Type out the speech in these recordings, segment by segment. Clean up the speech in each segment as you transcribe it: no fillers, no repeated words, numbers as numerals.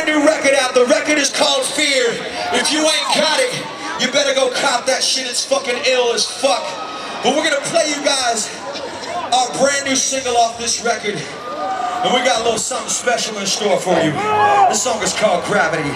New record out. The record is called Fear. If you ain't got it, you better go cop that shit. It's fucking ill as fuck. But we're gonna play you guys our brand new single off this record, and we got a little something special in store for you. This song is called Gravity.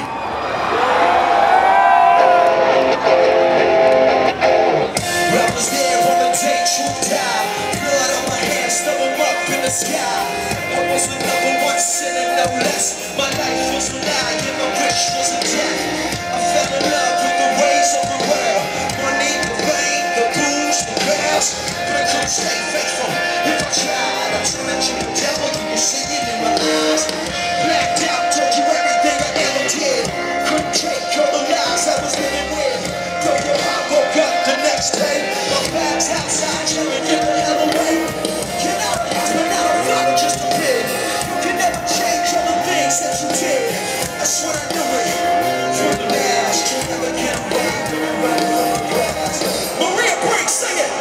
I was there on the day you died. Blood on my hands, throw them up in the sky. I was the number one sinner, no less. My life was a lie and my wish was a death. I fell in love with the ways of the world. Money, the fame, the booze, the girls. But I couldn't stay faithful. If I tried, I turned into the devil. You can see it in my eyes. Blacked out, told you everything I ever did. Couldn't take all the lies I was living with. Broke your heart, woke up the next day. My back's outside, trying to get the hell away. Get out of house, but now I'm fucking just a bit. You can never change all the things that you did. That's what I knew it. From the last, you never get away. Maria Brink, sing it!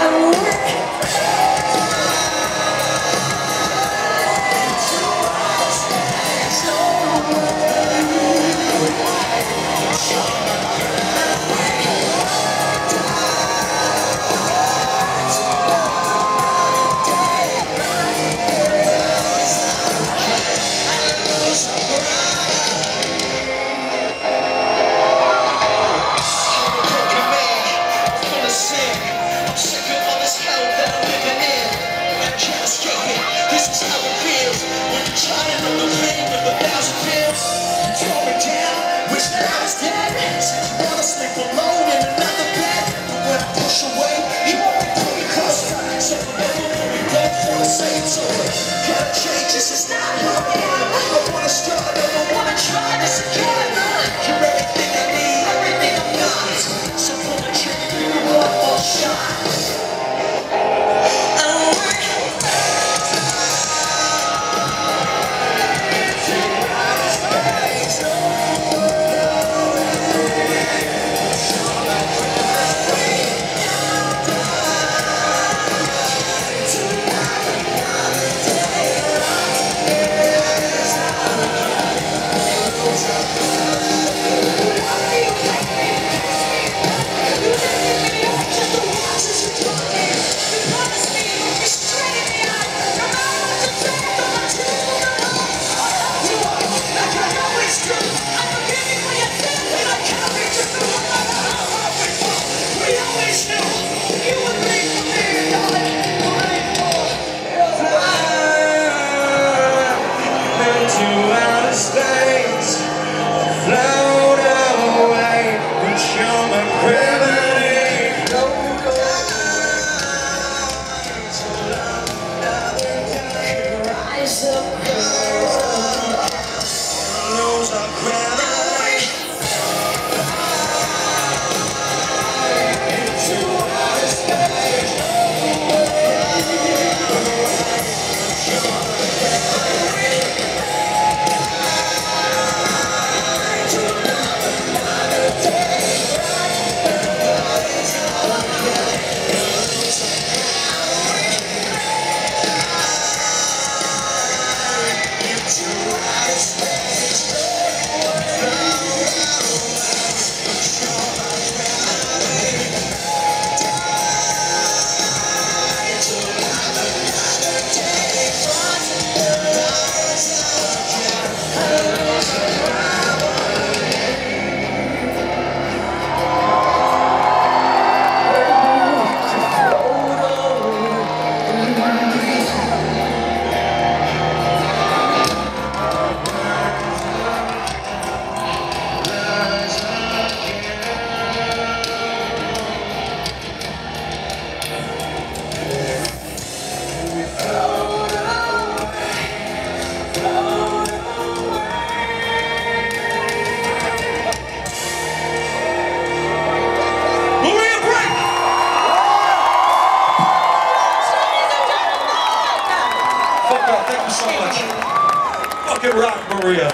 Rock, Maria.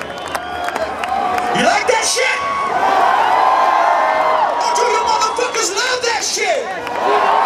You like that shit? Oh, do you motherfuckers love that shit?